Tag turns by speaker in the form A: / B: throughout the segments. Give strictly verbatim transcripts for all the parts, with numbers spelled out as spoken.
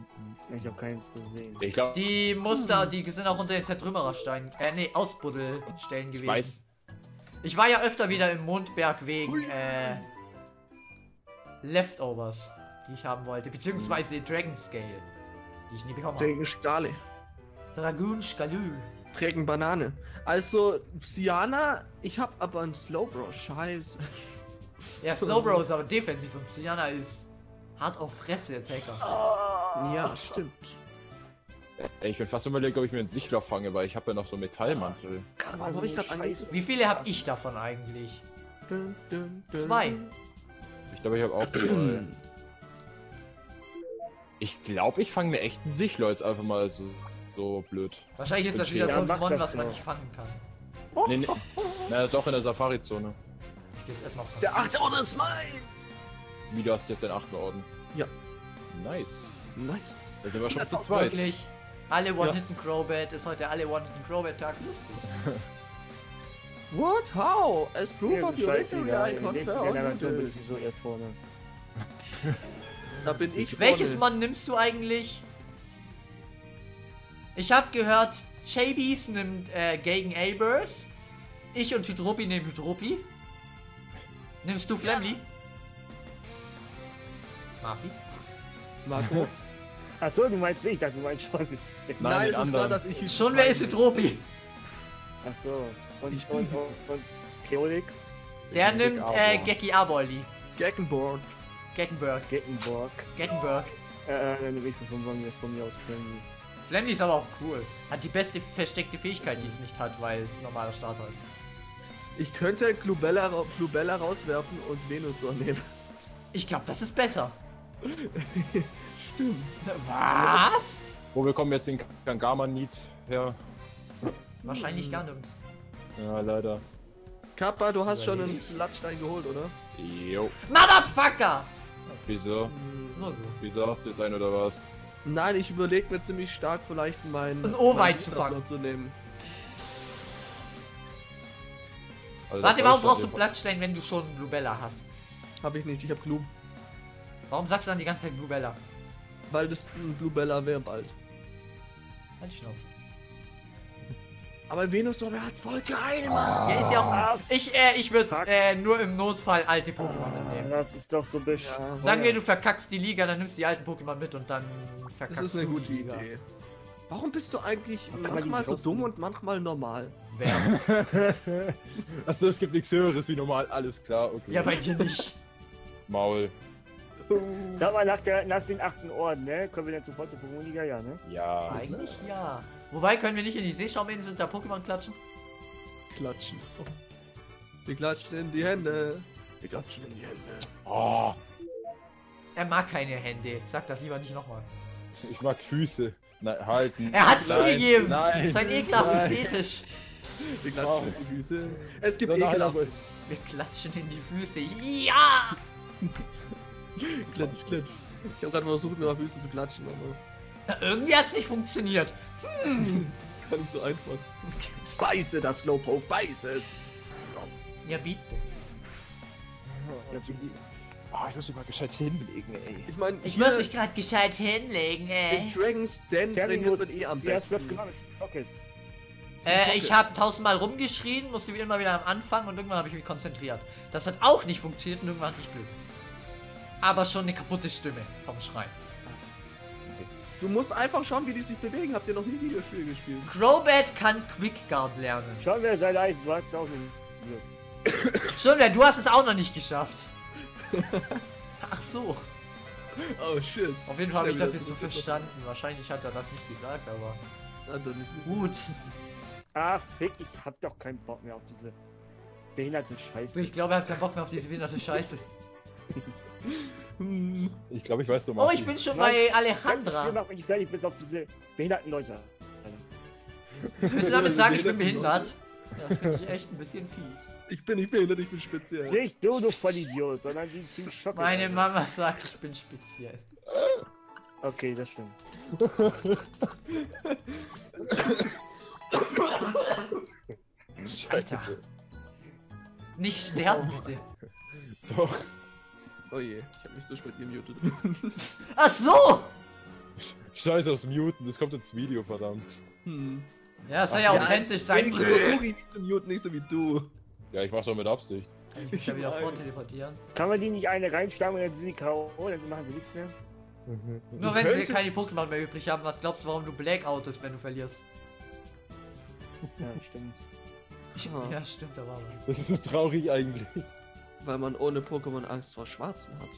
A: Ich habe keins gesehen.
B: Ich glaube,
C: Die Muster, die sind auch unter den Zertrümmerersteinen, äh, nee, Ausbuddelstellen gewesen.
B: ich weiß.
C: Ich war ja öfter wieder im Mondberg wegen, äh, Leftovers, die ich haben wollte, beziehungsweise Dragon Scale, die ich nie bekommen habe.
D: Trägen Stale.
C: Dragoon Skalül.
D: Trägen Banane. Also, Psyana, ich hab aber einen Slowbro. Scheiße.
C: Ja, Slowbro ist aber defensiv und Psyana ist hart auf Fresse Attacker.
D: Ja, stimmt.
B: Ey, ich bin fast überlegt, ob ich mir einen Sichler fange, weil ich habe ja noch so Metallmantel.
D: Warum hab ich grad
A: Scheiße.
C: Wie viele habe ich davon eigentlich?
D: Dun, dun, dun.
C: Zwei.
B: Ich glaube, ich habe auch zwei. Ich glaube, ich fange mir echt einen Sichler jetzt einfach mal so, so blöd.
C: Wahrscheinlich ist das
B: Ja,
C: wieder so ein
A: mach
C: Mon,
A: das
C: was man
A: doch.
C: nicht fangen kann.
B: Nee, nee. Na doch, in der Safari-Zone.
C: Ich geh jetzt erstmal auf
D: Der achte Orden ist mein!
B: Wie, du hast jetzt den achten Orden?
D: Ja.
B: Nice.
D: Nice.
B: Da sind wir schon
D: Das
B: zu
D: auch
B: zweit.
C: Wirklich. Alle One-Hit-Crobat ist heute alle One-Hit-Crobat-Tag. Lustig.
D: What? How? As proof
A: Mir
D: of
A: ist
D: your
A: es
D: victory,
A: scheißegal.
D: I
A: In der nächsten
D: confer on
A: Generation bin
D: you
A: ich
D: this.
A: so erst vorne.
D: Da bin ich
C: Welches
D: vorne.
C: Mon nimmst du eigentlich? Ich habe gehört, Chabies nimmt äh, gegen Albers. Ich und Hydropi nehmen Hydropi. Nimmst du Flamly? Marci?
D: Marco?
A: Achso, du meinst mich, ich dachte, du meinst schon.
B: Nein,
D: Nein,
B: den
D: es ist klar,
B: anderen.
D: dass ich...
C: Schon, wer ist Hydropi?
A: Achso. Und,
D: Ich
A: und,
D: bin-
A: und, und Keolix,
C: Der
B: Big
C: nimmt
B: Arbor.
C: äh, Geki Arbolli.
D: Geckenborn.
C: Gettenberg.
A: Gettenborg.
C: Gettenberg.
A: Äh, dann nehme ich von, von, mir, von mir aus Friendly.
C: Flamly ist aber auch cool. Hat die beste versteckte Fähigkeit, die es nicht hat, weil es ein normaler Starter ist.
D: Ich könnte Glubella, ra- Glubella rauswerfen und Venusaur nehmen.
C: Ich glaube, das ist besser.
D: Stimmt.
C: Was?
B: Wo bekommen wir jetzt den Kangama-Need her?
C: Wahrscheinlich gar nirgends.
B: Ja, leider.
D: Kappa, du hast schon einen
C: Überleg.
D: Blattstein geholt, oder?
B: Jo.
C: Motherfucker!
B: Wieso?
C: Nur so.
B: Wieso hast du jetzt einen oder was?
D: Nein, ich überlege mir ziemlich stark, vielleicht meinen...
C: Ein Owei
D: meinen
C: zu
D: Muster
C: fangen.
D: noch zu nehmen.
B: Also
C: Warte,
B: das
C: warum
B: soll
C: brauchst du
B: schon-
C: Blattstein, wenn du schon Bluebella hast?
D: Hab ich nicht, ich hab Glub.
C: Warum sagst du dann die ganze Zeit Bluebella?
D: Weil das ein Bluebella wäre bald.
C: Halt die Schnauze.
D: Aber Venusaur wäre halt voll geil, Mann.
C: Ja, ist ja auch.
A: Ah,
C: Ich, äh, ich würde
A: Fuck.
C: äh, nur im Notfall alte Pokémon mitnehmen.
A: Das ist doch so besch...
D: Ja,
C: Sagen wir, du verkackst die Liga, dann nimmst du die alten Pokémon mit und dann verkackst
D: Das ist eine
C: du
D: gute
C: die Liga.
D: Idee. Warum bist du eigentlich
A: kann man die
D: manchmal so
A: draußen-
D: dumm und manchmal normal?
C: Wer?
B: Achso, es gibt nichts höheres wie normal, alles klar, okay.
C: Ja, bei dir nicht.
B: Maul.
A: Sag mal, nach, der, nach den achten Orden, ne? Können wir denn sofort zur Pokémon-Liga? Ja, ne?
B: Ja.
C: Eigentlich ja. Wobei, können wir nicht in die Seeschauminsel unter Pokémon klatschen?
D: Klatschen. Wir klatschen in die Hände. Wir klatschen in die Hände.
B: Oh,
C: Er mag keine Hände. Sag das lieber nicht nochmal.
B: ich mag Füße. Nein, halten.
C: Er hat's
B: Nein,
C: zugegeben!
B: Nein.
C: Sein ekelhafter
B: Nein.
C: Fetisch.
D: Wir klatschen in die Füße. Es gibt
B: So, nein,
D: ekelhaft.
B: aber-
C: Wir klatschen in die Füße. Ja!
D: Klatsch, klatsch. Ich habe gerade versucht, mit meinen Füßen zu klatschen, aber
C: Na, irgendwie hat's nicht funktioniert.
D: gar nicht so einfach. Beiße das Slowpoke, beiße es!
C: Ja, bitte.
A: Jetzt sind die...
B: Oh, ich muss mich mal gescheit hinlegen, ey.
D: Ich meine,
C: Ich
D: hier
C: muss mich gerade gescheit hinlegen,
D: in
C: ey.
D: Dragon's Den trainiert man eh am
A: Zuerst was
D: besten.
A: gemacht mit Rockets.
C: Äh, ich habe tausendmal rumgeschrien, musste wieder immer wieder am Anfang und irgendwann habe ich mich konzentriert. Das hat auch nicht funktioniert und irgendwann hatte ich Glück. Aber schon eine kaputte Stimme vom Schreien.
D: Du musst einfach schauen, wie die sich bewegen. Habt ihr noch nie Videospiele gespielt?
C: Crobat kann Quick Guard lernen.
A: Schauen wir, sei leise, du hast es auch nicht.
C: Schon, ja, du hast es auch noch nicht geschafft. Ach so.
D: Oh shit.
C: Auf jeden Fall habe ich das
D: Schnell
C: jetzt so
D: wieder zurück.
C: verstanden. Wahrscheinlich hat er das nicht gesagt, aber
D: Hat er nicht
C: gut.
A: Ah, fick, ich hab doch keinen Bock mehr auf diese behinderte Scheiße.
C: Ich glaube, er hat keinen Bock mehr auf diese behinderte Scheiße.
D: Hm.
B: Ich glaube, ich weiß so
C: Oh, ich bin schon bei
A: Das ganze Spiel
C: Alejandra.
A: macht mich fertig, bis auf diese behinderten Leute.
C: Willst du damit sagen, ich bin behindert? Das finde ich echt ein bisschen fies.
D: Ich bin nicht behindert, ich bin speziell.
A: Nicht du, du Vollidiot, sondern die Team Schocke.
C: Meine Mama sagt, ich bin speziell.
A: Okay, das stimmt.
C: Alter. Nicht sterben, bitte.
B: Doch.
D: Oh je, ich hab mich zu spät gemutet.
C: Ach so!
B: Scheiße aufs Muten, das kommt ins Video, verdammt.
D: Hm.
C: Ja, soll ja authentisch sein.
D: Ich versuche ihn zu muten, nicht so wie du.
B: Ja, ich mach's doch mit Absicht.
C: Ich muss ja wieder
D: weiß.
C: vorteleportieren.
A: Kann man die nicht eine reinschlagen und dann sind die K O, dann machen sie nichts mehr?
C: Nur wenn sie
D: könntest-
C: keine Pokémon mehr übrig haben, was glaubst du, warum du Blackout ist, wenn du verlierst?
A: Ja, stimmt.
D: Ah.
C: Ja, stimmt, da war was.
B: Das ist so traurig eigentlich.
D: Weil man ohne Pokémon Angst vor Schwarzen hat.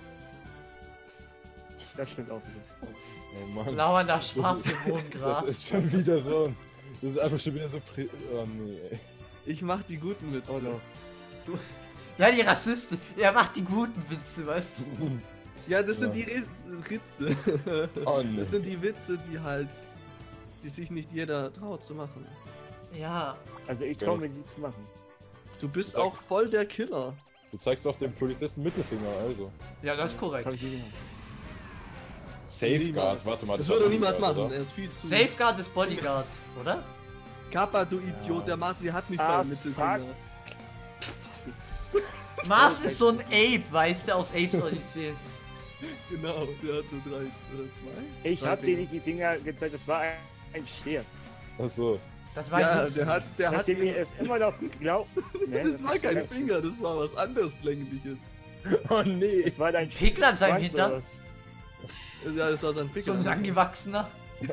A: Das stimmt auch wieder.
B: Oh Mann.
C: Lauernder schwarze
B: Das
C: Mondgras.
B: ist schon wieder so. Das ist einfach schon wieder so. Pri oh nee, ey.
D: Ich mach die guten Witze.
A: Oh no.
C: Ja, die Rassisten. Er macht die guten Witze, weißt du?
D: Ja, das sind
B: Ja.
D: die Ritz- Ritze.
B: Oh nee.
D: Das sind die Witze, die halt, die sich nicht jeder traut zu machen.
C: Ja.
A: Also ich traue mir sie zu machen.
D: Du bist
B: Sag-
D: auch voll der Killer.
B: Du zeigst doch dem Polizisten Mittelfinger, also.
C: Ja, das ist
A: Das
C: korrekt.
A: habe ich nie gemacht.
B: Safeguard,
D: Niemals.
B: warte mal.
D: Das
B: war
D: würde er niemals
B: Bodyguard,
D: machen.
B: oder?
D: Er ist viel zu.
C: Safeguard ist Bodyguard, oder?
D: Kappa, du Idiot. Der Marci hat nicht
A: Ah,
D: mal Mittelfinger.
C: Mars ist so ein Ape, weißt du, aus Apes Odyssey.
D: Genau, der hat nur drei oder zwei.
A: Ich
D: Drei
A: habe dir
D: Finger.
A: nicht die Finger gezeigt, das war ein, ein Scherz.
B: Achso.
C: Das war
D: Ja,
C: ein
D: der hat, der
A: Dass
D: hat.
A: ihr mir es immer noch glaubt. Ne,
D: Das war
A: ist
D: keine
A: vielleicht-
D: Finger, das war was anderes längliches.
B: Oh nee.
A: Das war dein
C: Pickel an seinem
A: Schwanz
C: Hintern.
A: oder was?
D: Ja, das war sein
C: So
D: Finger.
C: ein angewachsener.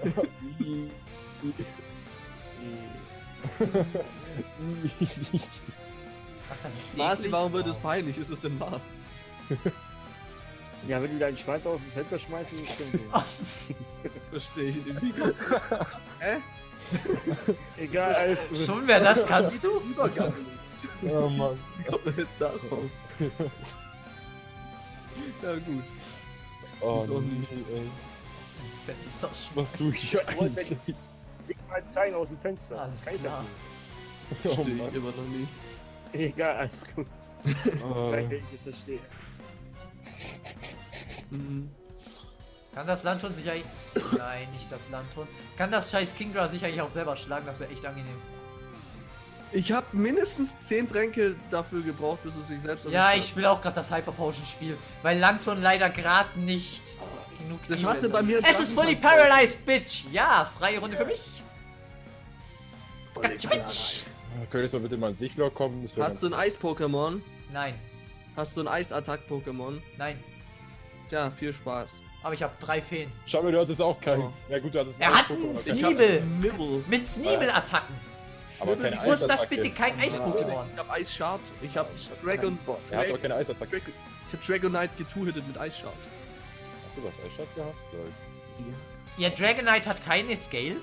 C: Ach, das ist
D: Marci,
C: eklig.
D: warum wird es peinlich? Ist es denn wahr?
A: Ja, wenn du deinen Schwanz aus dem Fenster schmeißt, ist es stimmt so.
C: Ach,
D: Verstehe ich irgendwie nicht. Hä?
A: Egal, alles gut.
C: schon wer das kannst du?
D: Übergang.
B: Oh Mann.
D: Wie kommt man jetzt darauf? Ja, gut.
B: Oh
D: Ist auch
B: nee,
D: nicht.
B: ey.
C: Fenster
B: Was tue ich hier eigentlich?
A: Leg mal zeigen aus dem Fenster.
C: Alles
A: Kann ich
C: klar.
B: Oh
D: Verstehe ich
B: Mann.
D: immer noch nicht.
A: doch nicht. Egal, alles gut.
B: Oh.
A: Vielleicht wenn ich es verstehe.
D: Mhm.
C: Kann das Landton sich eigentlich... Nein, nicht das Landton. Kann das scheiß Kingdra sich eigentlich auch selber schlagen? Das wäre echt angenehm.
D: Ich habe mindestens zehn Tränke dafür gebraucht, bis es sich selbst
C: Ja,
D: erwischt
C: ich spiele auch gerade das Hyper Potion Spiel, weil Landton leider gerade nicht genug
D: Das
C: Defense
D: hatte bei
C: hat.
D: mir
C: Es ist fully
D: Drachen-
C: paralyzed, Bitch! Ja, freie Runde für mich! Gotcha, Bitch!
B: Könntest du bitte mal in Sichtloch kommen? Das wär
D: Hast du ein Eis-Pokémon?
C: Nein,
D: Hast du ein Eis-Attack-Pokémon?
C: nein,
D: Tja, viel Spaß.
C: aber ich habe drei Feen.
B: Schau mal, du hattest auch keinen.
D: Oh.
B: Ja gut, du hattest
C: Er
B: ein
C: hat
B: Pokémon,
C: einen
B: aber
C: Sie-
B: kein-
C: Sneebel.
D: Nibble.
C: Mit Sneebel-Attacken!
B: aber keine
C: Wo ist das
B: Eisattacke.
C: bitte kein Eis-Pokémon?
D: Ich hab Eis-Shard. Ich hab Dragon...
B: Er hat doch keine Eisattacke.
D: Dragon ich hab Dragonite getwo-hitted mit Eis-Shard.
B: Hast du was Eisstadt gehabt? Ja.
C: Ja, Dragonite hat keine Scale?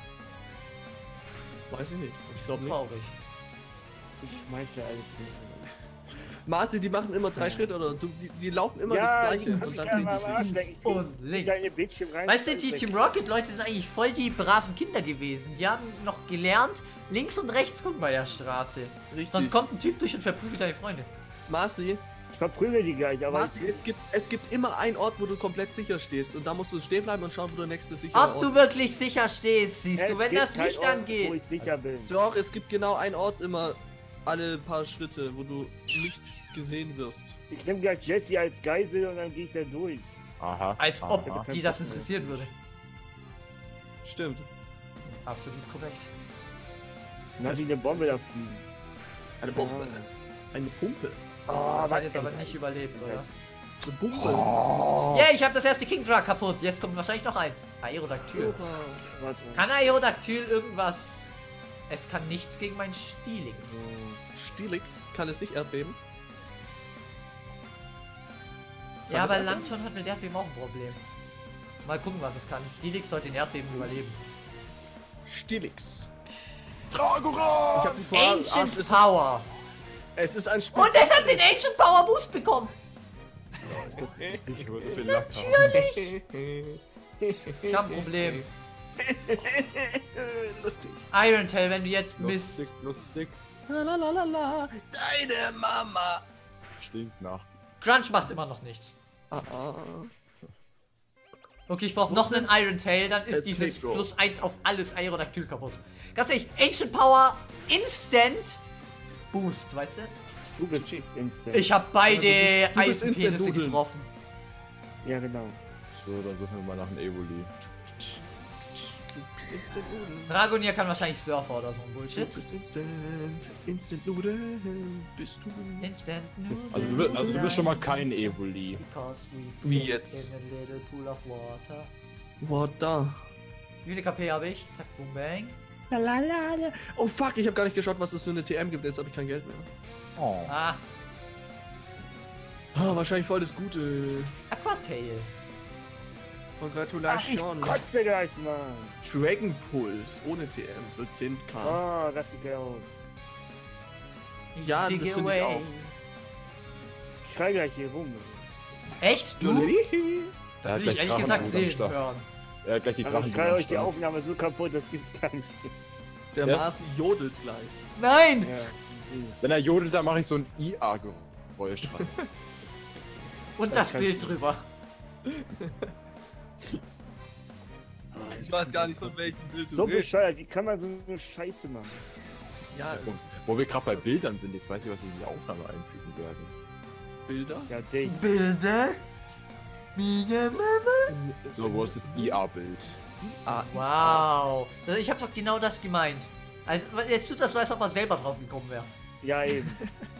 D: Weiß ich nicht. Ich glaube nicht.
C: Traurig.
A: Ich schmeiß ja alles hin.
D: Marci, die machen immer drei Schritte oder du, die, die laufen immer
A: Ja,
D: das
A: ich
D: gleiche
A: kann
D: und
A: mich
D: dann
A: gerne
D: fliegen
A: mal am
D: sie.
A: Arsch lecken. Ich dreh
C: Und links.
A: deine Bildschirm rein.
C: Weißt du,
A: alles
C: die
A: weg.
C: Team Rocket Leute sind eigentlich voll die braven Kinder gewesen. Die haben noch gelernt, links und rechts gucken bei der Straße.
D: Richtig.
C: Sonst kommt ein Typ durch und verprügelt deine Freunde.
D: Marci,
A: Ich verprügel die gleich, aber
D: Marci, es gibt, es gibt immer einen Ort, wo du komplett sicher stehst und da musst du stehen bleiben und schauen, wo der nächste sichere
C: Ob
D: Ort
C: du wirklich sicher stehst, siehst
A: es
C: du, wenn
A: gibt
C: das
A: keinen
C: Licht
A: Ort, Wo
C: angeht.
A: ich sicher bin.
D: Doch, es gibt genau einen Ort immer alle paar Schritte, wo du nicht gesehen wirst.
A: Ich nehme gleich Jesse als Geisel und dann gehe ich da durch.
B: Aha.
C: Als ob
B: aha.
C: die das interessieren würde.
D: Stimmt.
C: Absolut korrekt.
A: Dann lass ich eine Bombe da fliegen.
D: Eine Bombe. Eine Pumpe.
A: Oh,
C: Das hat
A: was
C: jetzt aber
A: denn?
C: nicht überlebt, oder?
D: Eine Pumpe.
C: Ja, ich habe das erste Kingdra kaputt. Jetzt kommt wahrscheinlich noch eins. Aerodactyl.
D: Super.
A: Warte mal.
C: Kann Aerodactyl irgendwas? Es kann nichts gegen mein Stilix.
D: Stilix, kann es nicht erdbeben?
C: Ja,
D: das
C: aber
D: einfach?
C: Landton hat mit Erdbeben auch ein Problem. Mal gucken, was es kann. Stilix sollte den Erdbeben überleben.
D: Stilix.
B: Dragora!
D: Ich hab die Vorart-
C: Ancient
D: Arsch, es ist-
C: Power.
D: Es ist ein
C: Und es hat den Ancient Power Boost bekommen.
B: Ich würde viel Lack haben.
C: Natürlich. Ich hab ein Problem.
D: Lustig.
C: Iron Tail, wenn du jetzt misst.
B: Lustig, lustig.
D: Lalalala, deine Mama.
B: Stinkt nach.
C: Crunch macht immer noch nichts.
D: Ah, ah.
C: Okay, ich brauche noch einen Iron Tail, dann ist
D: Es
C: dieses
D: kriegt Roll.
C: plus eins auf alles Aerodactyl kaputt. Ganz ehrlich, Ancient Power Instant Boost, weißt du?
A: Du bist instant.
C: Ich habe beide
D: du bist
C: Eisenpenisse
D: Instant-Nudeln.
C: getroffen.
A: Ja, genau.
B: So, dann suchen wir mal nach einem Evoli.
D: Du bist Instant Nudeln.
C: Dragonier kann wahrscheinlich Surfer oder so ein
D: Du
C: Bullshit.
D: bist Instant. Instant Nudeln. Bist du.
C: Instant Noodles.
B: Also du, bist- also du bist schon mal kein Evoli.
C: Because we
D: Wie
C: sit
D: jetzt?
C: in a little pool of water.
D: What da?
C: Wie viele K P habe ich? Zack, boom, bang.
D: Oh fuck, ich habe gar nicht geschaut, was es für eine T M gibt. Jetzt habe ich kein Geld mehr.
B: Oh.
C: Ah,
D: Ah, wahrscheinlich voll das Gute.
C: Aquatail.
A: Ach, ich
D: Congratulations.
A: kotze gleich, Mann.
D: Dragon Pulse ohne T M für zehn K.
A: Oh, das sieht geil aus.
D: Ja,
C: Dig
D: das finde ich
C: away.
D: auch.
A: Ich schrei gleich hier rum.
C: Echt? Du?
B: Der
C: Will
B: hat
C: ich
B: gleich
C: ehrlich gesagt
B: Drachenblut am
C: sehen
B: Start.
C: hören.
B: Er hat gleich die
A: Aber ich
B: Drachen
A: schreie euch die
B: auf.
A: Aufnahme so kaputt, das gibt's gar nicht.
D: Der
B: Yes.
D: Marci jodelt gleich.
C: Nein!
A: Ja.
B: Wenn er jodelt, dann mache ich so ein I A-Geräusch dran.
C: Und
A: Das
C: das
A: kann
C: Bild
A: ich-
C: drüber.
D: Ich weiß gar nicht, von welchem Bild du
A: So
D: redest.
A: bescheuert, wie kann man so eine Scheiße machen?
D: Ja,
B: Wo, wo wir gerade bei Bildern sind, jetzt weiß ich, was ich in die Aufnahme einfügen werde.
D: Bilder?
A: Ja, dich.
C: Bilder? Mega Mama?
B: So, wo ist das I A-Bild?
D: Ah,
C: Wow. Also ich habe doch genau das gemeint. Also jetzt tut das so, als ob man selber drauf gekommen wäre.
A: Ja, eben.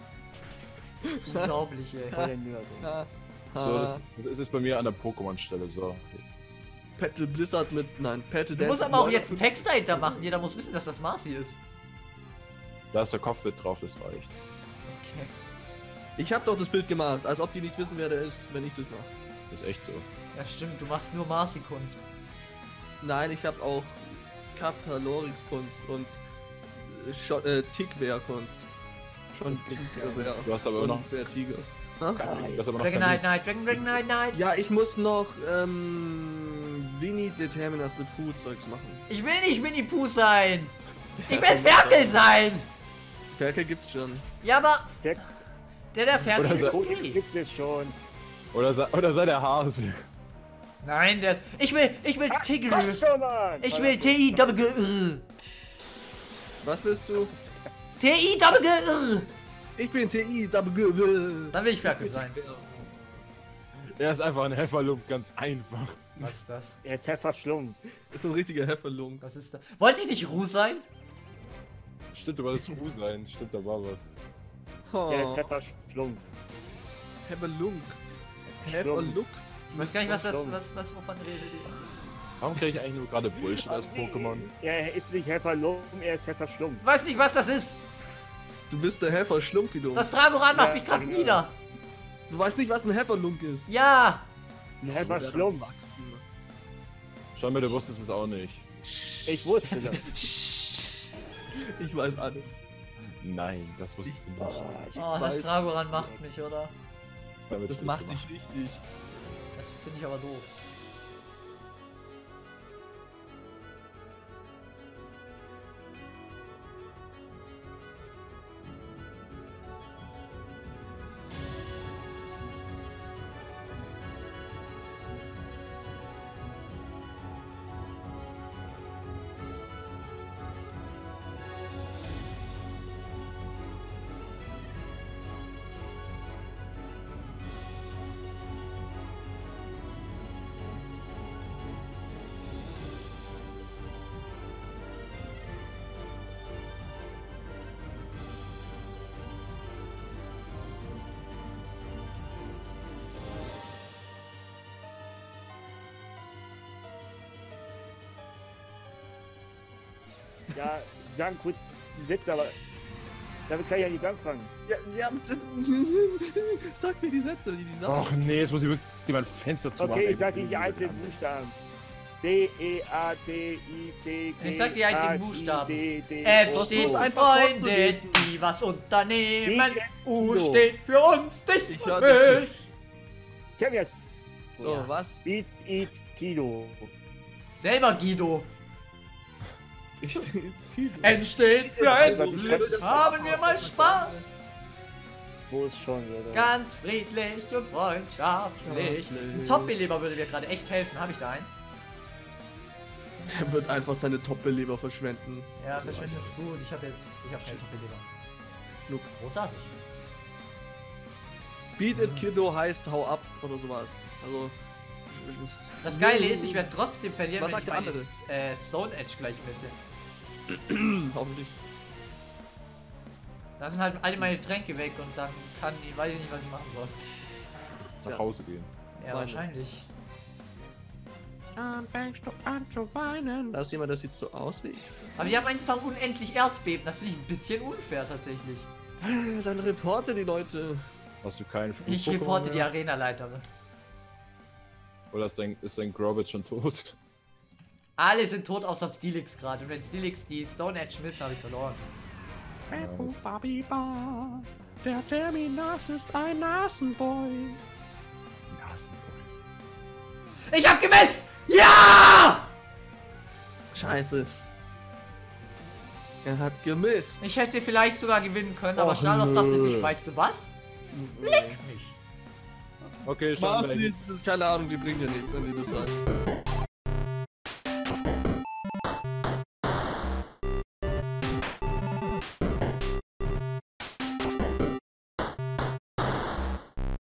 C: Unglaublich, ey.
A: Voll der Nerd. ey.
D: ah,
B: So, das, das ist jetzt bei mir an der Pokémon-Stelle. So.
D: Battle Blizzard mit. Nein, Battle
C: Du musst aber auch jetzt einen Text dahinter machen. Jeder muss wissen, dass das Marci ist.
B: Da ist der Kopfbild drauf, das reicht.
C: Okay.
D: Ich habe doch das Bild gemacht, als ob die nicht wissen, wer der ist, wenn ich das mache.
B: Das ist echt so.
C: Ja stimmt, du machst nur Marci-Kunst.
D: Nein, ich habe auch Kapalorix Kunst und äh, Scho- äh, Tickware-Kunst. Schon Tickware.
B: Du hast aber
D: Schon
B: noch-
D: Tiger. Ha?
B: Das ist aber noch
C: Dragon
B: kein-
C: Knight Knight, Dragon Dragon Knight Knight.
D: Ja, ich muss noch ähm, Winnie Determinus the Pooh Zeugs machen.
C: Ich will nicht Winnie Pooh sein. Ich will Ferkel sein.
D: Ferkel gibt's schon.
C: Ja, aber
A: Der
C: der der Ferkel
B: Oder
C: ist
B: so-
C: okay.
A: gibt es schon.
B: Oder, sei, oder sei der Hase.
C: Nein, der ist... Ich will, ich will Tigger.
A: Ach schon, Mann!
C: Ich will T I W G R.
D: Was willst du?
C: T I W G R.
D: Ich bin T I W.
C: Dann will ich Ferkel sein.
B: Er ist einfach ein Hefferlump, ganz einfach.
C: Was ist das?
A: Er ist Heffer Schlumpf.
D: Ist so ein richtiger Hefferlung.
C: Was ist das? Wollte ich nicht Ruh sein?
B: Stimmt, du wolltest Ruh sein. Stimmt, da war was.
D: Oh.
A: Er ist Heffer Schlumpf.
D: Hefferlung.
A: Schlumpf.
D: Hefferlung.
C: Ich weiß gar nicht, was das,
A: Schlumpf.
C: was, was, wovon redet ihr?
B: Warum kriege ich eigentlich nur gerade Bullshit als Pokémon?
A: Er ist nicht Heffer Lump, er ist Heffer Schlumpf.
C: Ich weiß nicht, was das ist.
D: Du bist der Heffer Schlumpfidum.
C: Das Dragoran macht
A: Ja,
C: mich gerade
A: genau.
C: nieder.
D: Du weißt nicht, was ein Hefferlung ist.
C: Ja.
A: Ein Heffer Schlumpf.
B: Schau mir, du wusstest es auch nicht.
A: Ich wusste das.
D: Ich weiß alles.
B: Nein, das wusstest du nicht.
D: Ich
C: Oh, das
D: weiß.
C: Dragoran macht mich, oder?
B: Damit
D: Das
B: steht
D: macht
B: gemacht.
D: dich richtig.
C: Das finde ich aber doof.
A: Ja, die sagen kurz die Sätze, aber damit kann ich ja nichts anfangen.
D: Ja, ja. Sag mir die Sätze, die die sagen.
B: Ach nee, jetzt muss ich wirklich mein Fenster zu machen.
A: Okay,
B: ey.
A: ich sag dir die einzelnen Buchstaben. D, E, A, T, I, T, G,
C: Ich sag die einzigen
A: A, I,
C: Buchstaben.
A: D, D,
C: F
A: O,
C: steht
A: O.
C: für
D: einfach
C: Freunde,
D: vorzulesen.
C: die was unternehmen.
A: Die-
C: U
A: Kilo.
C: steht für uns, dich
D: Ich
C: und
D: hör dich
C: mich.
A: Ich hab jetzt.
D: So,
C: Ja.
D: was?
A: Eat, eat, Kilo.
C: Selber Guido.
D: Ich steht viel.
C: N steht für ein
A: Was ich
C: Glück.
A: schreib-
C: Haben wir mal Spaß.
A: Wo ist schon wieder?
C: Ganz friedlich und freundschaftlich. Ein Top-Beleber würde mir gerade echt helfen. Habe ich da einen?
D: Der wird einfach seine Top-Beleber verschwenden.
C: Ja, verschwenden ist gut. Ich habe ich hab keinen Top-Beleber.
D: Genug.
C: Großartig.
D: Beat it Kiddo heißt hau ab oder sowas. Also
C: Das Geile ist, ich werde trotzdem verlieren,
D: Was
C: wenn
D: sagt
C: ich
D: der
C: meine
D: andere?
C: äh, Stone Edge gleich misse.
D: Hoffentlich.
C: Da sind halt alle meine Tränke weg und dann kann ich, weiß ich nicht, was ich machen soll.
B: Nach Hause gehen.
C: Ja,
D: Meine.
C: wahrscheinlich.
D: Dann fängst du an zu weinen. Da ist jemand, das sieht so aus wie ich.
C: Aber wir haben einfach unendlich Erdbeben. Das finde ich ein bisschen unfair tatsächlich.
D: Dann reporte die Leute.
B: Hast du keinen Flug
C: Ich reporte die Arena-Leiterin.
B: Oder ist dein, ist dein Grobit schon tot?
C: Alle sind tot außer Steelix gerade. Und wenn Steelix die Stone Edge misst, habe ich verloren.
B: Nice.
D: Der Terminas ist ein Nasenboy.
C: Ich hab gemisst! Ja!
D: Scheiße. Er hat gemisst.
C: Ich hätte vielleicht sogar gewinnen können, aber
B: Och,
C: Stalos
B: nö.
C: dachte sich, weißt du was? Leck mich.
B: Okay, schon.
D: Was? Das ist keine Ahnung, die bringt ja nichts, wenn die das sagt.